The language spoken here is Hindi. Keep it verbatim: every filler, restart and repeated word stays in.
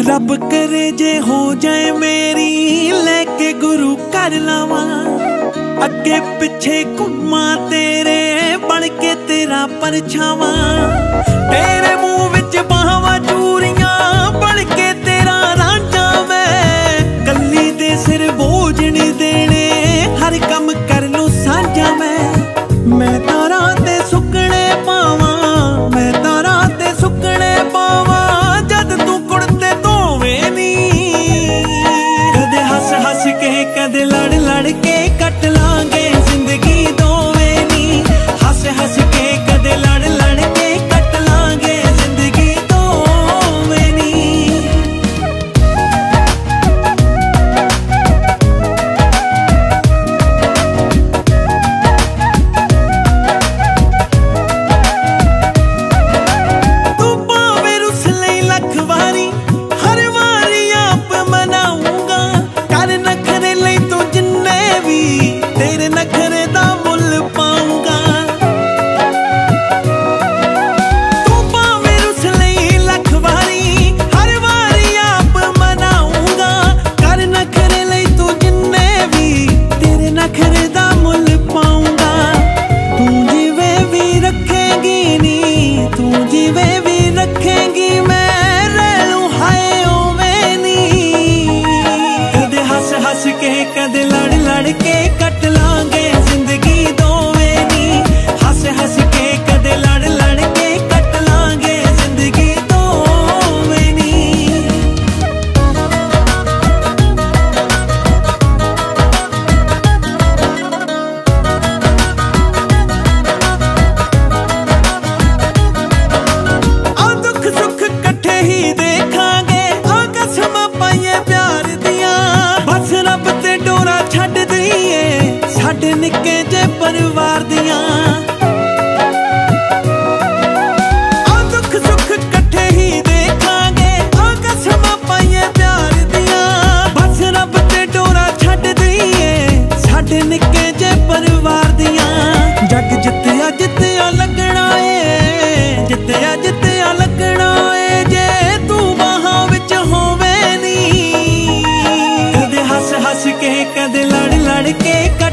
रब करे जे हो जाए मेरी, लेके गुरु कर लावा। अगे पिछे घुमा तेरे, बन के तेरा परछावा। तेरे मुंह विच बाहवा चूरियां, बन के तेरा रांझा मैं। कली दे सिर बोझ नहीं देने, हर कम कर लूं साझा मैं। मैं तारा ते सुकने पावा, मैं तारा ते सुकने पावा। जद तू कुड़ते धोवे नी, कदे हस हस के कदे लड़ लड़ के कट लांगे जिंदगी दोवे नी। हस हस के कदे लड़ लड़ के कट लांगे जिंदगी दोवे नी। तू पावे रुस लई लख वारी, हर वारी आप मनाऊंगा। कर नखरे लई तू जिन्ने भी, तेरे नखरे दा मुल पाऊंगा। तू पावे रुस लई लख वारी, हर वारी आप मनाऊंगा। कर नखरे लई तू जिन्ने भी, तेरे नखरे दा मुल पाऊंगा। तू जिवे भी रखेगी नी, तू जिवे भी रखेगी, मैं रह लूं हाय ओवें नी। कदे हस हस के कदे लड़ लड़ के कट लांगे जिंदगी दोवे नी। हस हस के कदे लड़ लड़ के कट लांगे जिंदगी दोवे नी। आ दुख सुख कट्ठे ही देखांगे, आ कसमां पाइए प्यार दियां। बस रब ते डोरा छड्ड दईए, साडे निक्के जे परिवार दियां। आ दुख सुख कट्ठे ही देखांगे, आ कसमां पाइए प्यार दियां। बस रब ते डोरा छड्ड दईए, साडे निक्के जे परिवार दियां। जग जित्तिया जित्तिया लगना ए, जित्तिया जित्तिया लगना ए, जे तू बाहां विच होवे नी। कदे हस हस के कदे लड़ लड़ के